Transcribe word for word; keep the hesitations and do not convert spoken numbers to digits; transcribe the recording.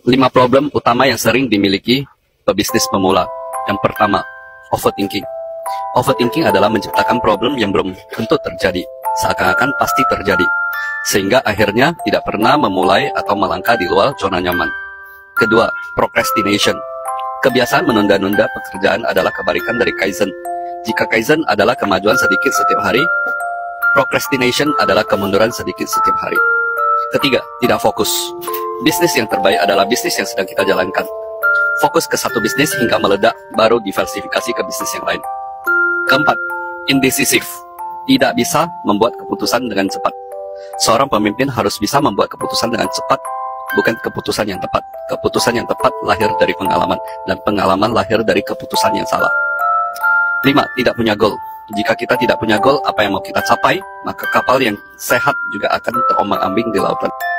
Lima problem utama yang sering dimiliki pebisnis pemula. Yang pertama, overthinking. Overthinking adalah menciptakan problem yang belum tentu terjadi, seakan-akan pasti terjadi, sehingga akhirnya tidak pernah memulai atau melangkah di luar zona nyaman. Kedua, procrastination. Kebiasaan menunda-nunda pekerjaan adalah kebalikan dari kaizen. Jika kaizen adalah kemajuan sedikit setiap hari, procrastination adalah kemunduran sedikit setiap hari. Ketiga, tidak fokus. Bisnis yang terbaik adalah bisnis yang sedang kita jalankan. Fokus ke satu bisnis hingga meledak, baru diversifikasi ke bisnis yang lain. Keempat, indecisive. Tidak bisa membuat keputusan dengan cepat. Seorang pemimpin harus bisa membuat keputusan dengan cepat, bukan keputusan yang tepat. Keputusan yang tepat lahir dari pengalaman, dan pengalaman lahir dari keputusan yang salah. Lima, tidak punya goal. Jika kita tidak punya goal, apa yang mau kita capai, maka kapal yang sehat juga akan terombang-ambing di lautan.